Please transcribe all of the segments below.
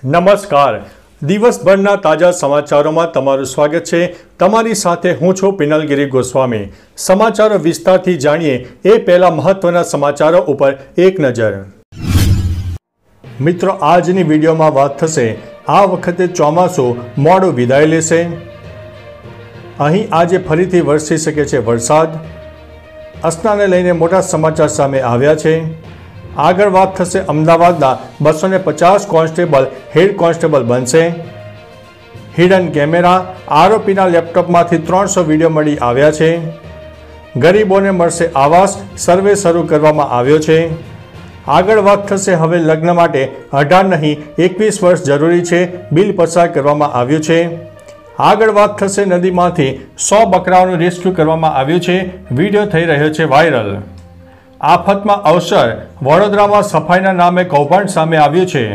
નમસ્કાર. દિવસભરના તાજા સમાચારોમાં તમારું સ્વાગત છે. તમારી સાથે હું છું પિનલગીરી ગોસ્વામી. સમાચારો વિસ્તારથી જાણીએ એ પહેલા મહત્વના સમાચારો ઉપર એક નજર. મિત્રો, આજની વિડીયોમાં વાત થશે આ વખતે ચોમાસું મોડું વિદાય લેશે. અહીં આજે ફરીથી વરસી શકે છે વરસાદ. અસનાને લઈને મોટા સમાચાર સામે આવ્યા છે. આગળ વાત થશે અમદાવાદના 250 કોન્સ્ટેબલ હેડ કોન્સ્ટેબલ બનશે. હિડન કેમેરા, આરોપીના લેપટોપમાંથી 300 વિડીયો મળી આવ્યા છે. ગરીબોને મળશે આવાસ, સર્વે શરૂ કરવામાં આવ્યો છે. આગળ વાત થશે હવે લગ્ન માટે 18 નહીં 21 વર્ષ જરૂરી છે, બિલ પસાર કરવામાં આવ્યું છે. આગળ વાત થશે નદીમાંથી 100 બકરાઓનું રેસ્ક્યુ કરવામાં આવ્યું છે. વિડીયો થઈ રહ્યો છે વાયરલ. આફતમાં અવસર, વડોદરામાં સફાઈના નામે કૌભાંડ સામે આવ્યું છે.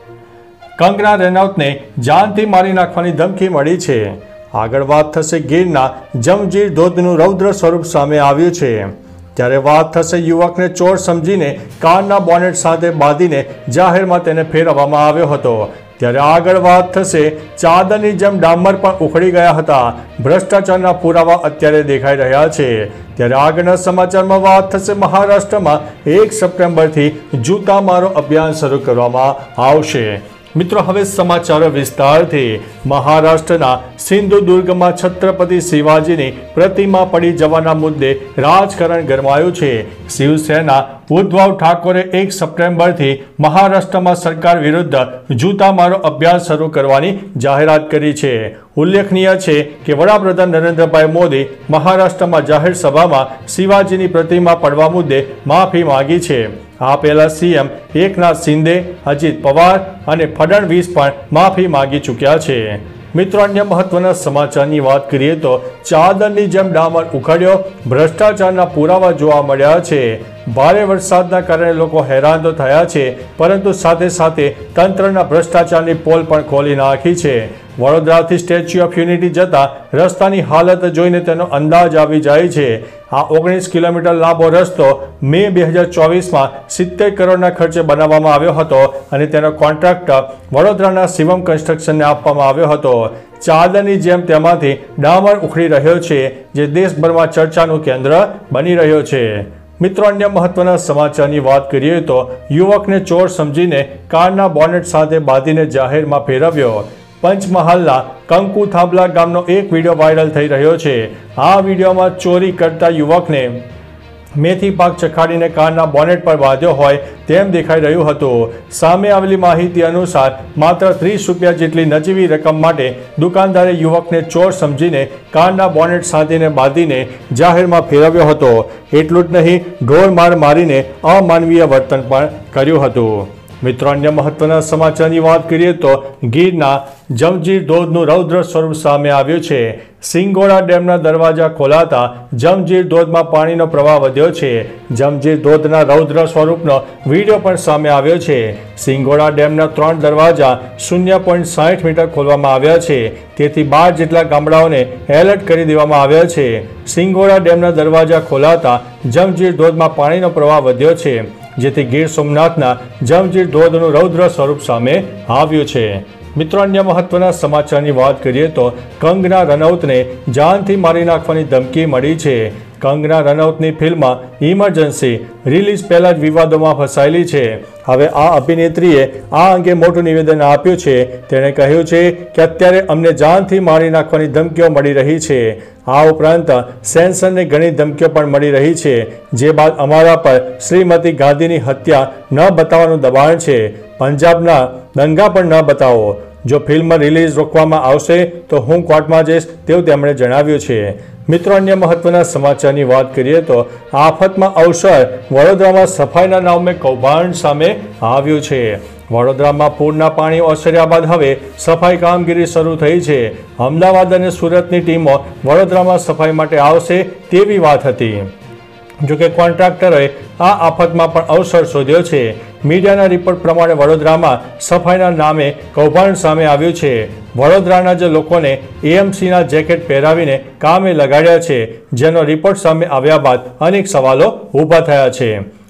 કંગના રનૌતને જાનથી મારી નાખવાની ધમકી મળી છે. આગળ વાત થશે ગીરના જમજીર ધોધનું રૌદ્ર સ્વરૂપ સામે આવ્યું છે. ત્યારે વાત થશે યુવકને ચોર સમજીને કારના બોનેટ સાથે બાંધીને જાહેરમાં તેને ફેરવવામાં આવ્યો હતો. ત્યારે આગળ વાત થશે ચાદરની જેમ ડામર પણ ઉખડી ગયા હતા. ભ્રષ્ટાચારના પુરાવા અત્યારે દેખાઈ રહ્યા છે. ત્યારે આગળના સમાચારમાં વાત થશે મહારાષ્ટ્રમાં 1 સપ્ટેમ્બરથી જૂતા મારો અભિયાન શરૂ કરવામાં આવશે. મિત્રો, હવે સમાચારો વિસ્તારથી. મહારાષ્ટ્રના સિંધુદુર્ગમાં છત્રપતિ શિવાજીની પ્રતિમા પડી જવાના મુદ્દે રાજકારણ ગરમાયું છે. શિવસેના ઉદ્ધવ ઠાકોરે 1 સપ્ટેમ્બરથી મહારાષ્ટ્રમાં સરકાર વિરુદ્ધ જૂતા મારો અભિયાન શરૂ કરવાની જાહેરાત કરી છે. ઉલ્લેખનીય છે કે વડાપ્રધાન નરેન્દ્રભાઈ મોદી મહારાષ્ટ્રમાં જાહેર સભામાં શિવાજીની પ્રતિમા પડવા મુદ્દે માફી માંગી છે. આ પહેલા સીએમ એકનાથ શિંદે, અજીત પવાર અને ફડણવીસ પણ માફી માંગી ચૂક્યા છે. મિત્રો, અન્ય મહત્વના સમાચારની વાત કરીએ તો ચાદરની જેમ ડામર ઉખડ્યો, ભ્રષ્ટાચારના પુરાવા જોવા મળ્યા છે. ભારે વરસાદના કારણે લોકો હેરાન તો થયા છે, પરંતુ સાથે સાથે તંત્રના ભ્રષ્ટાચારની પોલ પણ ખોલી નાખી છે. વડોદરાથી સ્ટેચ્યુ ઓફ યુનિટી જતા રસ્તાની હાલત જોઈને તેનો અંદાજ આવી જાય છે. આ 19 કિલોમીટર લાંબો રસ્તો મે 2024માં 70 કરોડના ખર્ચે બનાવવામાં આવ્યો હતો અને તેનો કોન્ટ્રાક્ટ વડોદરાના શિવમ કન્સ્ટ્રક્શનને આપવામાં આવ્યો હતો. ચાદરની જેમ તેમાંથી ડામર ઉખડી રહ્યો છે, જે દેશભરમાં ચર્ચાનું કેન્દ્ર બની રહ્યો છે. મિત્રો, અન્ય મહત્વના સમાચારની વાત કરીએ તો યુવકને ચોર સમજીને કારના બોનેટ સાથે બાંધીને જાહેરમાં ફેરવ્યો. પંચમહાલના કંકુ થાંભલા ગામનો એક વિડીયો વાયરલ થઈ રહ્યો છે. આ વિડીયોમાં ચોરી કરતા યુવકને મેથી પાક ચખાડીને કારના બોનેટ પર બાંધ્યો હોય તેમ દેખાઈ રહ્યું હતું. સામે આવેલી માહિતી અનુસાર માત્ર 30 રૂપિયા જેટલી નજીવી રકમ માટે દુકાનદારે યુવકને ચોર સમજીને કારના બોનેટ સાથેને બાંધીને જાહેરમાં ફેરવ્યો હતો. એટલું જ નહીં, ઢોર માર મારીને અમાનવીય વર્તન પણ કર્યું હતું. મિત્રો, અન્ય મહત્વના સમાચારની વાત કરીએ તો ગીરના જમજીર ધોધનું રૌદ્ર સ્વરૂપ સામે આવ્યું છે. સિંગોડા ડેમના દરવાજા ખોલાતા જમજીર ધોધમાં પાણીનો પ્રવાહ વધ્યો છે. જમજીર ધોધના રૌદ્ર સ્વરૂપનો વિડીયો પણ સામે આવ્યો છે. સિંગોડા ડેમના 3 દરવાજા 0.60 મીટર ખોલવામાં આવ્યા છે. તેથી 12 જેટલા ગામડાઓને એલર્ટ કરી દેવામાં આવ્યા છે. સિંગોડા ડેમના દરવાજા ખોલાતા જમજીર ધોધમાં પાણીનો પ્રવાહ વધ્યો છે, જેથી ગીર સોમનાથના જમજીર ધોધનું રૌદ્ર સ્વરૂપ સામે આવ્યું છે. મિત્રો, અન્ય મહત્વના સમાચારની વાત કરીએ તો કંગના રનૌતને જાનથી મારી નાખવાની ધમકી મળી છે. કંગના રનૌતની ફિલ્મ ઇમરજન્સી રિલીઝ પહેલા જ વિવાદોમાં ફસાયેલી છે. હવે આ અભિનેત્રીએ આ અંગે મોટું નિવેદન આપ્યું છે. તેણે કહ્યું છે કે અત્યારે અમને જાનથી મારી નાખવાની ધમકીઓ મળી રહી છે. આ ઉપરાંત સેન્સરને ઘણી ધમકીઓ પણ મળી રહી છે, જે બાદ અમારા પર શ્રીમતી ગાંધીની હત્યા ન બતાવવાનું દબાણ છે. પંજાબના દંગા પણ ન બતાવો. જો ફિલ્મ રિલીઝ રોકવામાં આવશે તો હું કોર્ટમાં જઈશ તેવું તેમણે જણાવ્યું છે. મિત્રો, અન્ય મહત્વના સમાચારની વાત કરીએ તો આફતમાં અવસર, વડોદરામાં સફાઈના નામે કૌભાંડ સામે આવ્યું છે. વડોદરામાં પૂરના પાણી ઓસર્યા બાદ હવે સફાઈ કામગીરી શરૂ થઈ છે. અમદાવાદ અને સુરતની ટીમો વડોદરામાં સફાઈ માટે આવશે તેવી વાત હતી. જોકે કોન્ટ્રાક્ટરોએ આ આફતમાં પણ અવસર શોધ્યો છે. મીડિયાના રિપોર્ટ પ્રમાણે વડોદરામાં સફાઈના નામે કૌભાંડ સામે આવ્યું છે. વડોદરાના જ લોકોને એએમસીના જેકેટ પહેરાવીને કામે લગાડ્યા છે, જેનો રિપોર્ટ સામે આવ્યા બાદ અનેક સવાલો ઊભા થયા છે.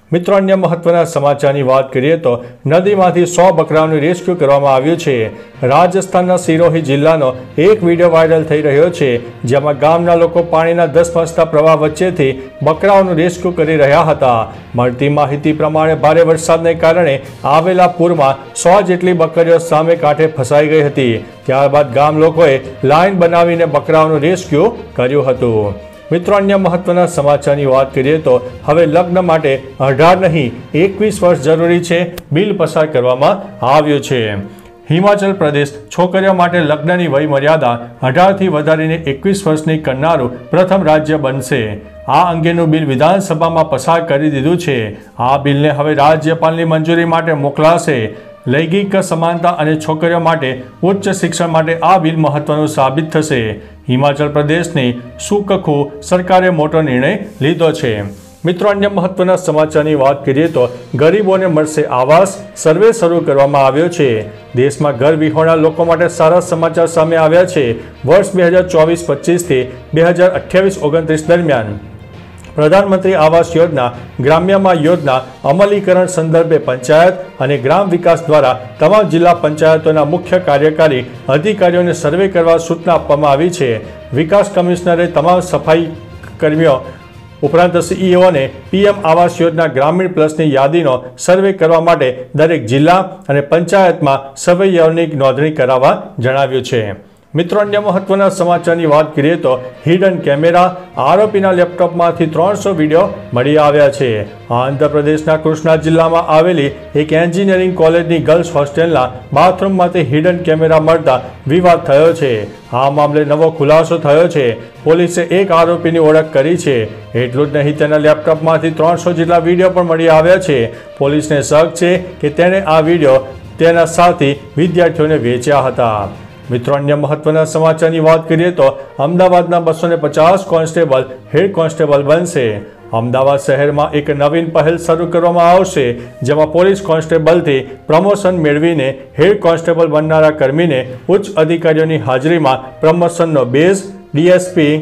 મિત્રો, અન્ય મહત્વના સમાચારની વાત કરીએ તો નદીમાંથી 100 બકરાઓનું રેસ્ક્યુ કરવામાં આવ્યું છે. રાજસ્થાનના સિરોહી જિલ્લાનો એક વિડીયો વાયરલ થઈ રહ્યો છે, જેમાં ગામના લોકો પાણીના ધસમસતા પ્રવાહ વચ્ચેથી બકરાઓનું રેસ્ક્યુ કરી રહ્યા હતા. મળતી માહિતી પ્રમાણે ભારે વરસાદને કારણે આવેલા પૂરમાં 100 જેટલી બકરીઓ સામે કાંઠે ફસાઈ ગઈ હતી. ત્યારબાદ ગામ લોકોએ લાઈન બનાવીને બકરાઓનું રેસ્ક્યુ કર્યું હતું. મિત્રો, અન્ય મહત્વના સમાચારની વાત કરીએ તો હવે લગ્ન માટે 18 નહીં 21 વર્ષ જરૂરી છે. બિલ પસાર કરવામાં આવ્યું છે. હિમાચલ પ્રદેશ છોકરીઓ માટે લગ્નની વય મર્યાદા 18થી વધારીને 21 વર્ષની કરનારું પ્રથમ રાજ્ય બનશે. આ અંગેનું બિલ વિધાનસભામાં પસાર કરી દીધું છે. આ બિલને હવે રાજ્યપાલની મંજૂરી માટે મોકલાશે. લૈંગિક સમાનતા અને છોકરીઓ માટે ઉચ્ચ શિક્ષણ માટે આ બિલ મહત્વનું સાબિત થશે. હિમાચલ પ્રદેશની સુકખુ સરકારે મોટો નિર્ણય લીધો છે. મિત્રો, અન્ય મહત્વના સમાચારની વાત કરીએ તો ગરીબોને મળશે આવાસ. સર્વે શરૂ કરવામાં આવ્યો છે. દેશમાં ઘર વિહોણા લોકો માટે સારા સમાચાર સામે આવ્યા છે. વર્ષ 2024-25 થી 2028-29 દરમિયાન પ્રધાનમંત્રી આવાસ યોજના ગ્રામ્યમાં યોજના અમલીકરણ સંદર્ભે પંચાયત અને ગ્રામ વિકાસ દ્વારા તમામ જિલ્લા પંચાયતોના મુખ્ય કાર્યકારી અધિકારીઓને સર્વે કરવા સૂચના આપવામાં આવી છે. વિકાસ કમિશનરે તમામ સફાઈ કર્મીઓ ઉપરાંત સીઈઓને પીએમ આવાસ યોજના ગ્રામીણ પ્લસની યાદીનો સર્વે કરવા માટે દરેક જિલ્લા અને પંચાયતમાં સર્વેયરોની નોંધણી કરાવવા જણાવ્યું છે. મિત્રો, અન્ય મહત્વના સમાચારની વાત કરીએ તો હિડન કેમેરા. આરોપીના લેપટોપમાંથી 300 વિડીયો મળી આવ્યા છે. આંધ્રપ્રદેશના કૃષ્ણા જિલ્લામાં આવેલી એક એન્જિનિયરિંગ કોલેજની ગર્લ્સ હોસ્ટેલના બાથરૂમમાંથી હિડન કેમેરા મળતા વિવાદ થયો છે. આ મામલે નવો ખુલાસો થયો છે. પોલીસે એક આરોપીની ઓળખ કરી છે. એટલું જ નહીં, તેના લેપટોપમાંથી 300 જેટલા વિડીયો પણ મળી આવ્યા છે. પોલીસને શક છે કે તેણે આ વિડીયો તેના સાથી વિદ્યાર્થીઓને વેચ્યા હતા. મિત્રો, અન્ય મહત્વના સમાચારની વાત કરીએ તો અમદાવાદના 250 કોન્સ્ટેબલ હેડ કોન્સ્ટેબલ બનશે. અમદાવાદ શહેરમાં એક નવીન પહેલ શરૂ કરવામાં આવશે, જેમાં પોલીસ કોન્સ્ટેબલથી પ્રમોશન મેળવીને હેડ કોન્સ્ટેબલ બનનારા કર્મીને ઉચ્ચ અધિકારીઓની હાજરીમાં પ્રમોશનનો બેઝ ડીએસપી.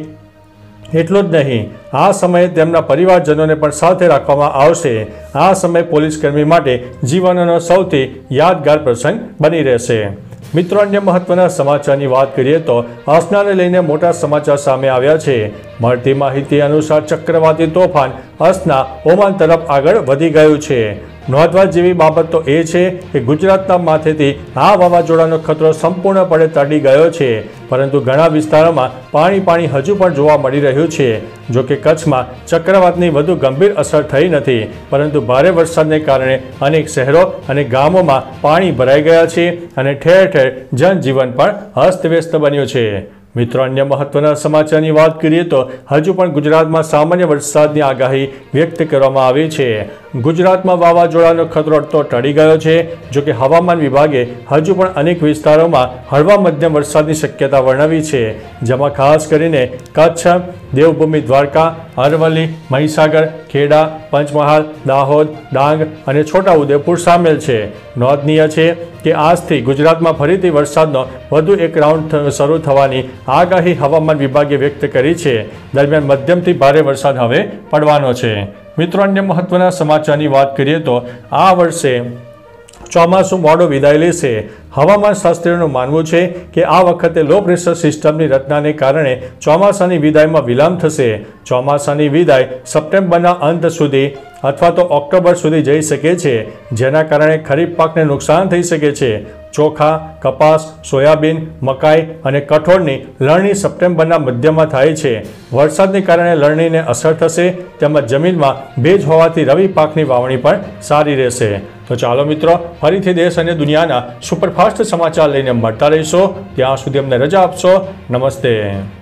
એટલું જ નહીં, આ સમયે તેમના પરિવારજનોને પણ સાથે રાખવામાં આવશે. આ સમય પોલીસકર્મી માટે જીવનનો સૌથી યાદગાર પ્રસંગ બની રહેશે. મિત્રો, અન્ય મહત્વના સમાચારની વાત કરીએ તો અસનાને લઈને મોટા સમાચાર સામે આવ્યા છે. મળતી માહિતી અનુસાર ચક્રવાતી તોફાન અસના ઓમાન તરફ આગળ વધી ગયું છે. નોંધવા જેવી બાબત તો એ છે કે ગુજરાતના માથેથી આ વાવાઝોડાનો ખતરો સંપૂર્ણપણે ટળી ગયો છે, પરંતુ ઘણા વિસ્તારોમાં પાણી હજુ પણ જોવા મળી રહ્યું છે. જો કે કચ્છમાં ચક્રવાતની વધુ ગંભીર અસર થઈ નથી, પરંતુ ભારે વરસાદને કારણે અનેક શહેરો અને ગામોમાં પાણી ભરાઈ ગયા છે અને ઠેર ઠેર જનજીવન પણ અસ્તવ્યસ્ત બન્યું છે. મિત્રો, અન્ય મહત્વના સમાચારની વાત કરીએ તો હજુ પણ ગુજરાતમાં સામાન્ય વરસાદની આગાહી વ્યક્ત કરવામાં આવી છે. ગુજરાતમાં વાવાઝોડાનો ખતરો તો ટળી ગયો છે. જો કે હવામાન વિભાગે હજુ પણ અનેક વિસ્તારોમાં હળવા મધ્યમ વરસાદની શક્યતા વર્ણવી છે, જેમાં ખાસ કરીને કચ્છ, દેવભૂમિ દ્વારકા, અરવલ્લી, મહીસાગર, ખેડા, પંચમહાલ, દાહોદ, ડાંગ અને છોટાઉદેપુર સામેલ છે. નોંધનીય છે કે આજથી ગુજરાતમાં ફરીથી વરસાદનો વધુ એક રાઉન્ડ શરૂ થવાની આગાહી હવામાન વિભાગે વ્યક્ત કરી છે. દરમિયાન મધ્યમથી ભારે વરસાદ હવે પડવાનો છે. મિત્રો, અન્ય મહત્વના સમાચારની વાત કરીએ તો આ વર્ષે ચોમાસું મોડું વિદાય લેશે. હવામાન શાસ્ત્રીઓનું માનવું છે કે આ વખતે લો પ્રેશર સિસ્ટમની રચનાને કારણે ચોમાસાની વિદાયમાં વિલંબ થશે. ચોમાસાની વિદાય સપ્ટેમ્બરના અંત સુધી અથવા તો ઓક્ટોબર સુધી જઈ શકે છે, જેના કારણે ખરીફ પાકને નુકસાન થઈ શકે છે. ચોખા, કપાસ, સોયાબીન, મકાઈ અને કઠોળની લણણી સપ્ટેમ્બરના મધ્યમાં થાય છે. વરસાદને કારણે લણણીને અસર થશે, તેમજ જમીનમાં ભેજ હોવાથી રવિ પાકની વાવણી પણ સારી રહેશે. તો ચાલો મિત્રો, ફરીથી દેશ અને દુનિયાના સુપરફાસ્ટ સમાચાર લઈને મળતા રહીશો. ત્યાં સુધી અમને રજા આપશો. નમસ્તે.